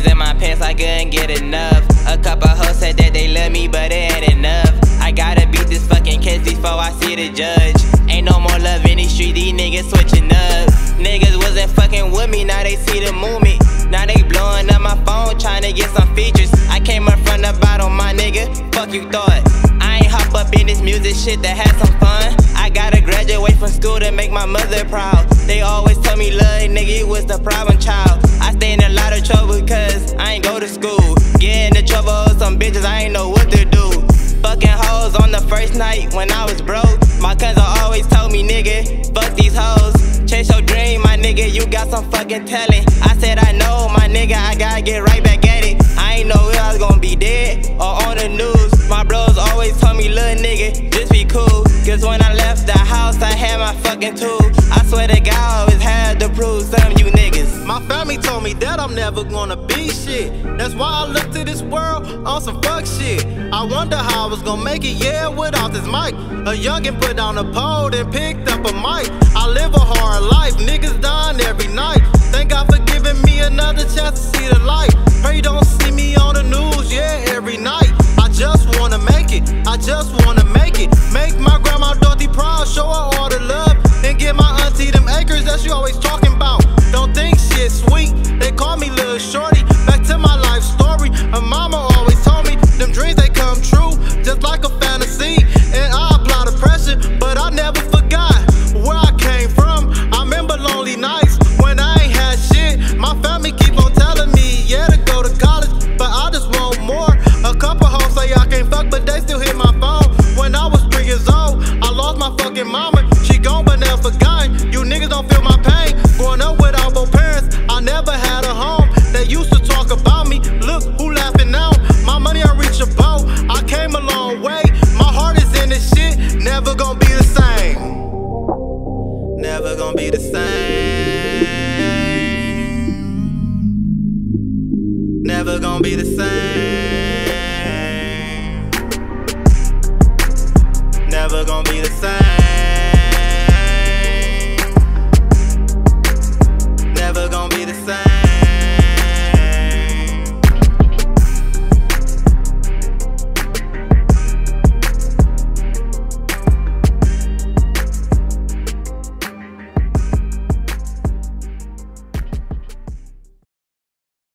Bitches in my pants, I couldn't get enough. A couple hoes said that they love me, but it ain't enough. I gotta beat this fucking case before I see the judge. Ain't no more love in the street, these niggas switching up. Niggas wasn't fucking with me, now they see the movement. Now they blowing up my phone, tryna get some features. I came up from the bottom, my nigga, fuck you thought. I ain't hop up in this music shit to have some fun. I gotta graduate from school to make my mother proud. They always tell me, love nigga, you was the problem child. I stay in a lot of trouble cause I ain't go to school. Get into trouble with some bitches, I ain't know what to do. Fucking hoes on the first night when I was broke. My cousin always told me, nigga, fuck these hoes. Chase your dream, my nigga, you got some fucking talent. I said I know, my nigga, I gotta get right back at it. I ain't know if I was gonna be dead or on the news. My bros always told me, little nigga, just be cool. Cause when I left the house, I had my fucking tool. I swear to God, I always had to prove some of you niggas. My family told me that I'm never gonna be shit. That's why I looked to this world on some fuck shit. I wonder how I was gonna make it, yeah, without this mic. A youngin' put down a pole, then picked up a mic. I live a hard life, niggas dying every night. Thank God for giving me another chance to see the light. Pray you don't see me on the news, yeah, every night. I just wanna make it, I just wanna make it. Make my grandma Dorothy proud, show her all the love. And give my auntie them acres that she always talking about. Don't think shit sweet, they call me Lil Shorty. Back to my life story, her mama always told me them dreams they come true, just like a fantasy. And I apply the pressure, but I never forgot where I came from. I remember lonely nights when I ain't had shit. My family keep on telling me, yeah, to go to college, but I just want more. A couple hoes say I can't fuck, but they still hit my phone. When I was 3 years old, I lost my fucking mama. She gone but never forgotten. You niggas don't feel my pain. Growing up without both parents, I never had a home. They used to talk about me, look who laughing now. My money unreachable, I came a long way. My heart is in this shit, never gonna be the same. Never gonna be the same. Never gonna be the same. Never gonna be the same.